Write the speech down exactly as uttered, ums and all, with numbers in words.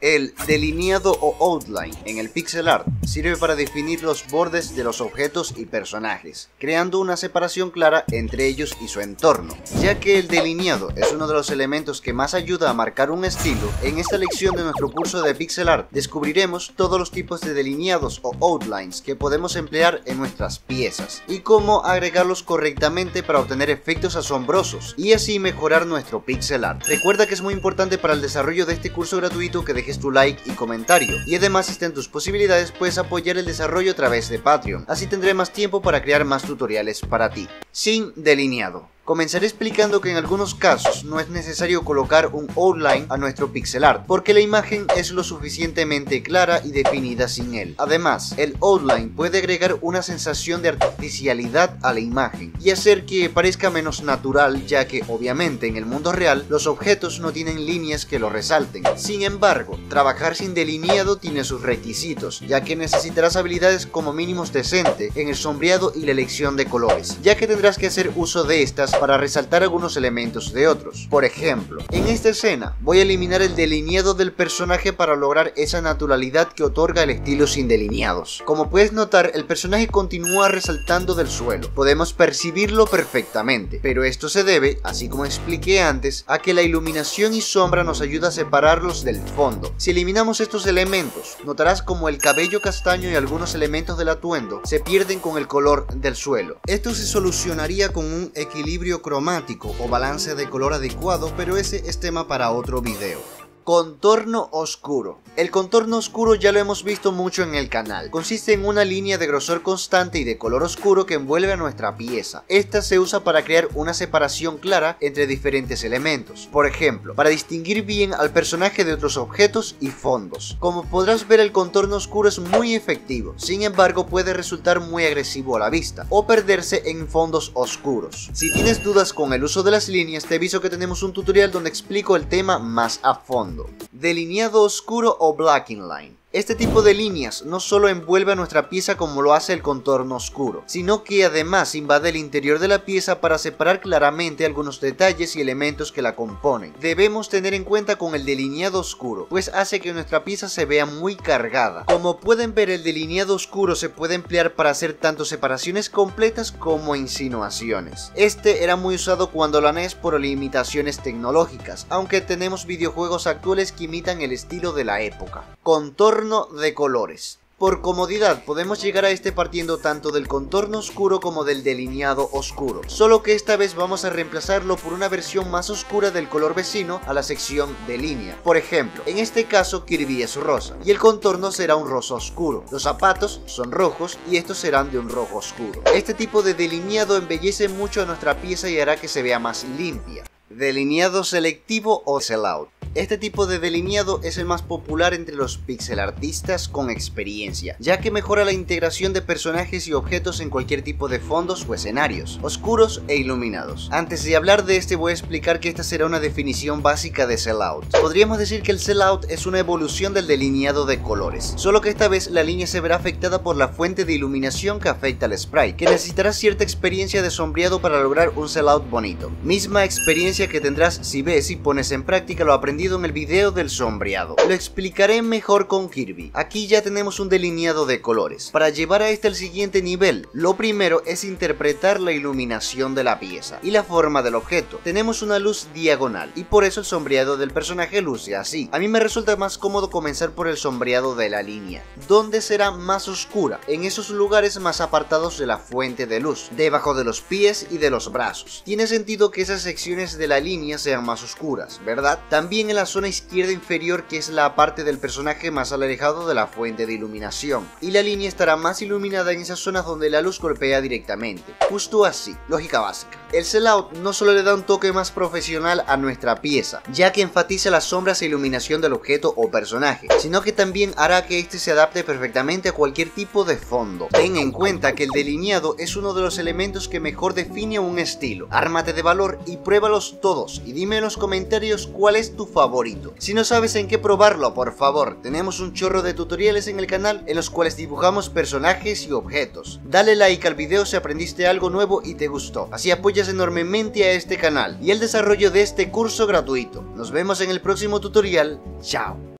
El delineado o outline en el pixel art sirve para definir los bordes de los objetos y personajes, creando una separación clara entre ellos y su entorno. Ya que el delineado es uno de los elementos que más ayuda a marcar un estilo, en esta lección de nuestro curso de pixel art descubriremos todos los tipos de delineados o outlines que podemos emplear en nuestras piezas y cómo agregarlos correctamente para obtener efectos asombrosos y así mejorar nuestro pixel art. Recuerda que es muy importante para el desarrollo de este curso gratuito que dejes tu like y comentario, y además si está en tus posibilidades puedes apoyar el desarrollo a través de Patreon, así tendré más tiempo para crear más tutoriales para ti. Sin delineado. Comenzaré explicando que en algunos casos no es necesario colocar un outline a nuestro pixel art, porque la imagen es lo suficientemente clara y definida sin él. Además, el outline puede agregar una sensación de artificialidad a la imagen y hacer que parezca menos natural, ya que obviamente en el mundo real los objetos no tienen líneas que lo resalten. Sin embargo, trabajar sin delineado tiene sus requisitos, ya que necesitarás habilidades como mínimos decente en el sombreado y la elección de colores, ya que tendrás que hacer uso de estas para resaltar algunos elementos de otros. Por ejemplo, en esta escena voy a eliminar el delineado del personaje para lograr esa naturalidad que otorga el estilo sin delineados. Como puedes notar, el personaje continúa resaltando del suelo, podemos percibirlo perfectamente, pero esto se debe, así como expliqué antes, a que la iluminación y sombra nos ayuda a separarlos del fondo. Si eliminamos estos elementos, notarás como el cabello castaño y algunos elementos del atuendo se pierden con el color del suelo. Esto se solucionaría con un equilibrio cromático o balance de color adecuado, pero ese es tema para otro video. Contorno oscuro. El contorno oscuro ya lo hemos visto mucho en el canal. Consiste en una línea de grosor constante y de color oscuro que envuelve a nuestra pieza. Esta se usa para crear una separación clara entre diferentes elementos. Por ejemplo, para distinguir bien al personaje de otros objetos y fondos. Como podrás ver, el contorno oscuro es muy efectivo. Sin embargo, puede resultar muy agresivo a la vista o perderse en fondos oscuros. Si tienes dudas con el uso de las líneas, te aviso que tenemos un tutorial donde explico el tema más a fondo. Delineado oscuro o blacking line. Este tipo de líneas no solo envuelve a nuestra pieza como lo hace el contorno oscuro, sino que además invade el interior de la pieza para separar claramente algunos detalles y elementos que la componen. Debemos tener en cuenta con el delineado oscuro, pues hace que nuestra pieza se vea muy cargada. Como pueden ver, el delineado oscuro se puede emplear para hacer tanto separaciones completas como insinuaciones. Este era muy usado cuando la N E S por limitaciones tecnológicas, aunque tenemos videojuegos actuales que imitan el estilo de la época. Contorno de colores. Por comodidad podemos llegar a este partiendo tanto del contorno oscuro como del delineado oscuro, solo que esta vez vamos a reemplazarlo por una versión más oscura del color vecino a la sección de línea. Por ejemplo, en este caso Kirby es rosa y el contorno será un rosa oscuro, los zapatos son rojos y estos serán de un rojo oscuro. Este tipo de delineado embellece mucho a nuestra pieza y hará que se vea más limpia. Delineado selectivo o sellout. Este tipo de delineado es el más popular entre los pixel artistas con experiencia, ya que mejora la integración de personajes y objetos en cualquier tipo de fondos o escenarios, oscuros e iluminados. Antes de hablar de este voy a explicar que esta será una definición básica de sellout. Podríamos decir que el sellout es una evolución del delineado de colores, solo que esta vez la línea se verá afectada por la fuente de iluminación que afecta al sprite, que necesitará cierta experiencia de sombreado para lograr un sellout bonito. Misma experiencia que tendrás si ves y pones en práctica lo aprendido en el video del sombreado. Lo explicaré mejor con Kirby. Aquí ya tenemos un delineado de colores. Para llevar a este al siguiente nivel, lo primero es interpretar la iluminación de la pieza y la forma del objeto. Tenemos una luz diagonal y por eso el sombreado del personaje luce así. A mí me resulta más cómodo comenzar por el sombreado de la línea, donde será más oscura, en esos lugares más apartados de la fuente de luz, debajo de los pies y de los brazos. Tiene sentido que esas secciones de la línea sean más oscuras, ¿verdad? También en la zona izquierda inferior, que es la parte del personaje más alejado de la fuente de iluminación, y la línea estará más iluminada en esas zonas donde la luz golpea directamente, justo así, lógica básica. El sellout no solo le da un toque más profesional a nuestra pieza, ya que enfatiza las sombras e iluminación del objeto o personaje, sino que también hará que este se adapte perfectamente a cualquier tipo de fondo. Ten en cuenta que el delineado es uno de los elementos que mejor define un estilo. Ármate de valor y pruébalos todos y dime en los comentarios cuál es tu favorito. Si no sabes en qué probarlo, por favor, tenemos un chorro de tutoriales en el canal en los cuales dibujamos personajes y objetos. Dale like al video si aprendiste algo nuevo y te gustó, así apoyas enormemente a este canal y el desarrollo de este curso gratuito. Nos vemos en el próximo tutorial. Chao.